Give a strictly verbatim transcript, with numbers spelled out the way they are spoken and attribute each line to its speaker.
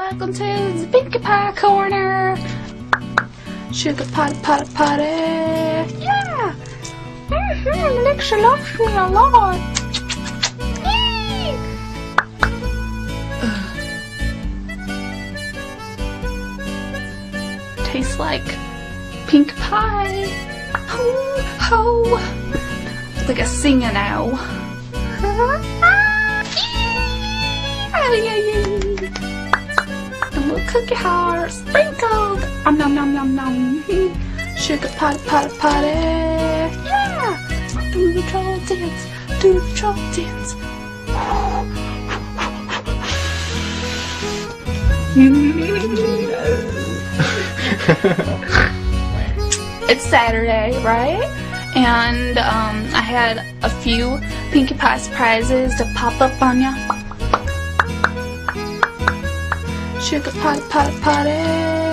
Speaker 1: welcome to the Pinkie Pie Corner. Sugar potty, potty, potty. Yeah! Mm-hmm, Alexa loves me a lot. Yay! Tastes like pink pie. Ho, ho. Like a singer now. A little cookie heart sprinkled. Um, nom nom nom nom. Sugar potty, potty, potty. Yeah! Do the troll dance. Do the troll dance. It's Saturday, right? And um, I had a few Pinkie Pie surprises to pop up on ya. Sugar potty, potty, potty.